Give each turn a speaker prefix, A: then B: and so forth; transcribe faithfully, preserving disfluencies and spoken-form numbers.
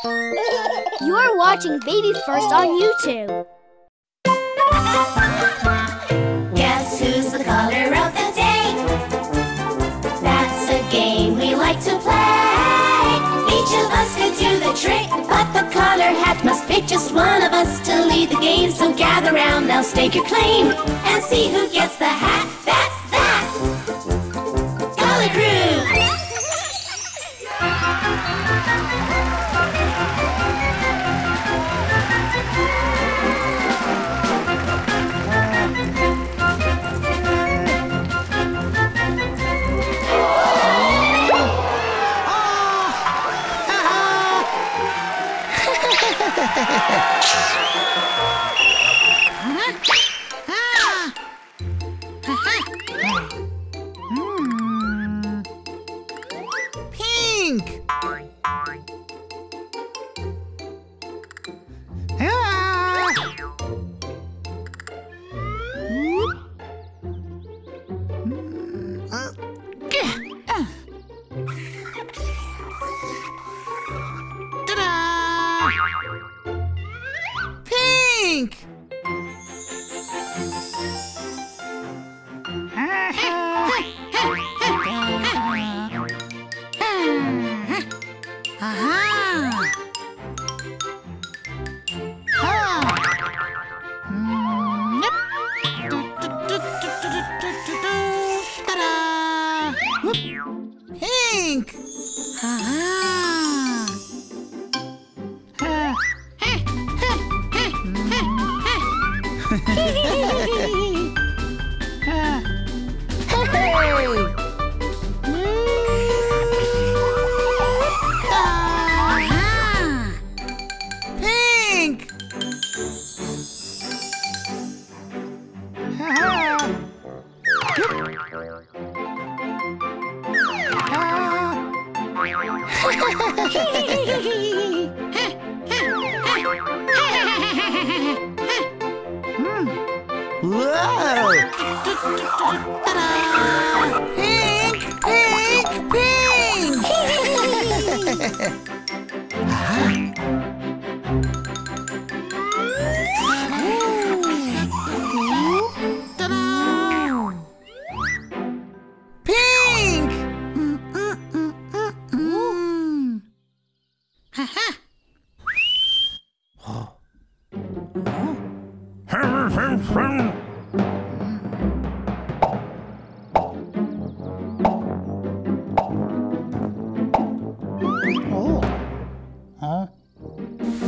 A: You're watching BabyFirst on YouTube.
B: Guess who's the color of the day? That's a game we like to play. Each of us could do the trick, but the color hat must pick just one of us to lead the game. So gather round, now stake your claim and see who gets the hat. That's that! Color Crew!
C: Pink! Pink! Pink! Pink! Whoa! Pink! Pink! Pink! Pink! Oh. Huh?